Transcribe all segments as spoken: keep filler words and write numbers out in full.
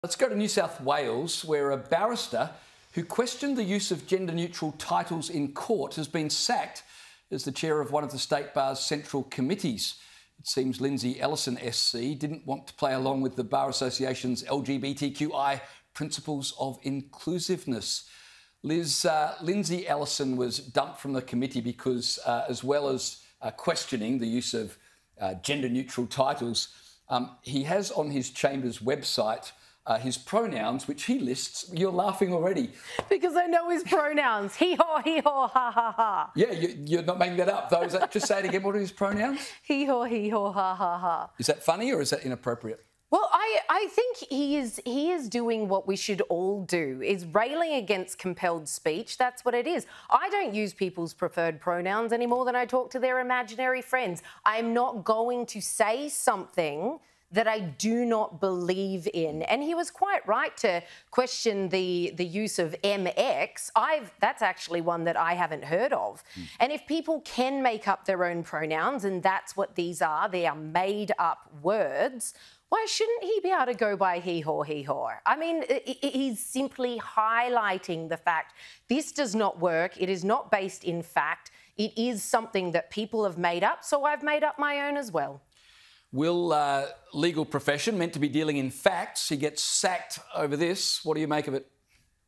Let's go to New South Wales, where a barrister who questioned the use of gender-neutral titles in court has been sacked as the chair of one of the State Bar's central committees. It seems Lindsay Ellison S C didn't want to play along with the Bar Association's L G B T Q I principles of inclusiveness. Liz, uh, Lindsay Ellison was dumped from the committee because, uh, as well as uh, questioning the use of uh, gender-neutral titles, um, he has on his chamber's website Uh, his pronouns, which he lists. You're laughing already. Because I know his pronouns. HeHaw, HeHaw, ha, ha, ha. Yeah, you, you're not making that up, though. Is that, just say it again. What are his pronouns? HeHaw, HeHaw, ha, ha, ha. Is that funny or is that inappropriate? Well, I, I think he is he is doing what we should all do, is railing against compelled speech. That's what it is. I don't use people's preferred pronouns any more than I talk to their imaginary friends. I'm not going to say something that I do not believe in. And he was quite right to question the, the use of M X. I've, that's actually one that I haven't heard of. Mm. And if people can make up their own pronouns, and that's what these are, they are made up words, why shouldn't he be able to go by HeHaw, HeHaw? I mean, he's simply highlighting the fact this does not work. It is not based in fact. It is something that people have made up, so I've made up my own as well. Will, uh, legal profession, meant to be dealing in facts, he gets sacked over this. What do you make of it?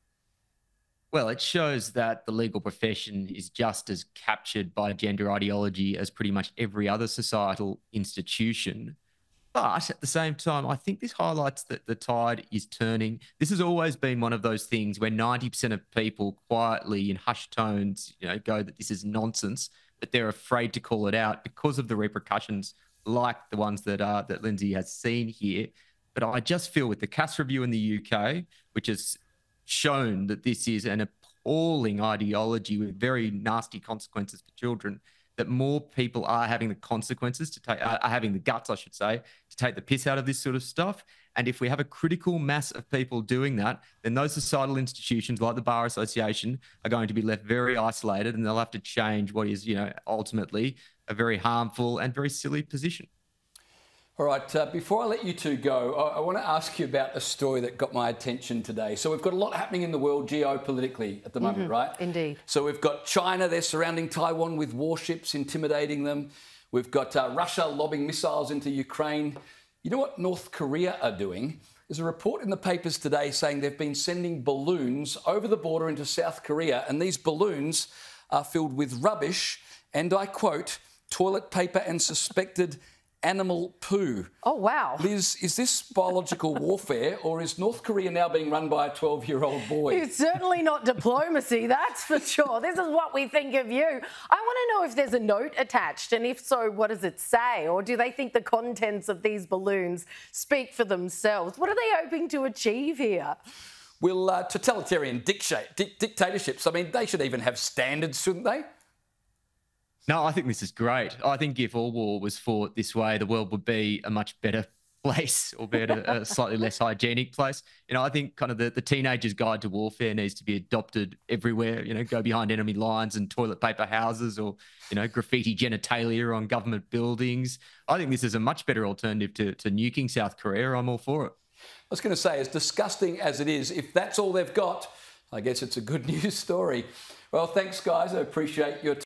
Well, it shows that the legal profession is just as captured by gender ideology as pretty much every other societal institution. But at the same time, I think this highlights that the tide is turning. This has always been one of those things where ninety percent of people quietly in hushed tones, you know, go that this is nonsense, but they're afraid to call it out because of the repercussions like the ones that uh, that Lindsay has seen here. But I just feel with the Cass review in the U K, which has shown that this is an appalling ideology with very nasty consequences for children, that more people are having the consequences to take, are having the guts, I should say, to take the piss out of this sort of stuff. And if we have a critical mass of people doing that, then those societal institutions like the Bar Association are going to be left very isolated, and they'll have to change what is, you know, ultimately a very harmful and very silly position. All right, uh, before I let you two go, I, I want to ask you about a story that got my attention today. So we've got a lot happening in the world geopolitically at the moment, Mm-hmm. right? Indeed. So we've got China, they're surrounding Taiwan with warships, intimidating them. We've got uh, Russia lobbing missiles into Ukraine. You know what North Korea are doing? There's a report in the papers today saying they've been sending balloons over the border into South Korea, and these balloons are filled with rubbish, and I quote, toilet paper and suspected animal poo. Oh, wow. Liz, is this biological warfare, or is North Korea now being run by a twelve-year-old boy? It's certainly not diplomacy, that's for sure. This is what we think of you. I want to know if there's a note attached, and if so, what does it say? Or do they think the contents of these balloons speak for themselves? What are they hoping to achieve here? Will uh, totalitarian dicta- dic- dictatorships, I mean, they should even have standards, shouldn't they? No, I think this is great. I think if all war was fought this way, the world would be a much better place, or be a, a slightly less hygienic place. You know, I think kind of the, the teenager's guide to warfare needs to be adopted everywhere. You know, go behind enemy lines and toilet paper houses, or, you know, graffiti genitalia on government buildings. I think this is a much better alternative to, to nuking South Korea. I'm all for it. I was going to say, as disgusting as it is, if that's all they've got, I guess it's a good news story. Well, thanks, guys. I appreciate your time.